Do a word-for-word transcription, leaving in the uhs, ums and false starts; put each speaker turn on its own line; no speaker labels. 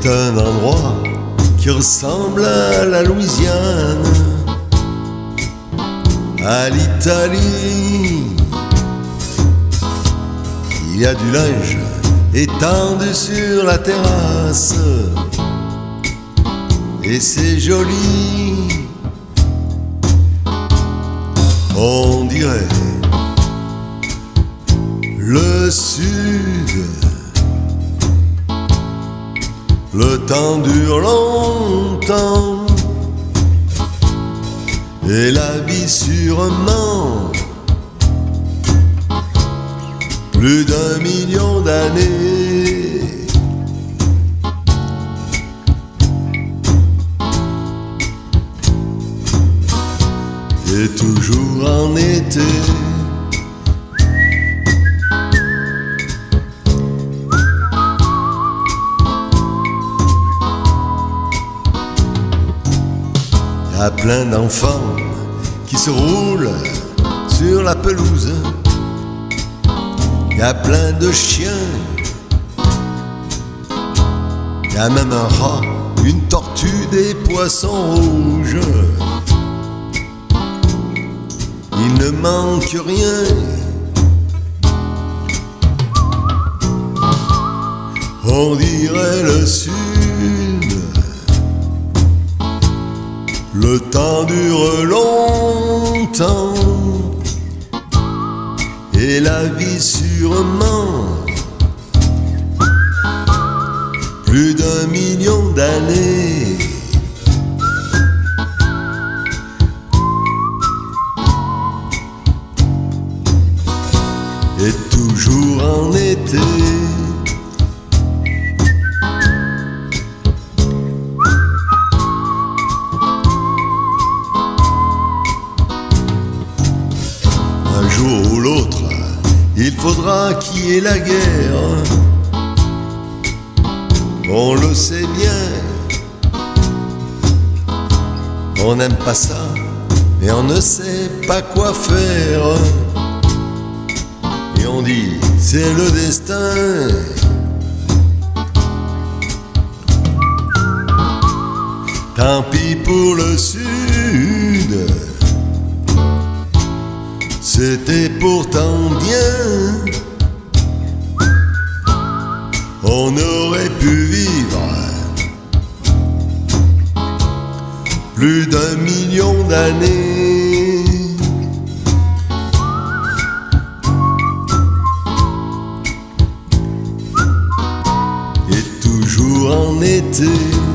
C'est un endroit qui ressemble à la Louisiane, à l'Italie. Il y a du linge étendu sur la terrasse, et c'est joli. On dirait le sud. Le temps dure longtemps, et la vie sûrement plus d'un million d'années. Et toujours en été, y a plein d'enfants qui se roulent sur la pelouse. Y a plein de chiens. Y a même un rat, une tortue, des poissons rouges. Il ne manque rien. On dirait le sud. Le temps dure longtemps, et la vie sûrement plus d'un million d'années. Et toujours en été, un jour ou l'autre, il faudra qu'il y ait la guerre. On le sait bien. On n'aime pas ça, mais on ne sait pas quoi faire. Et on dit, c'est le destin. Tant pis pour le sud. C'était pourtant bien. On aurait pu vivre plus d'un million d'années. Et toujours en été.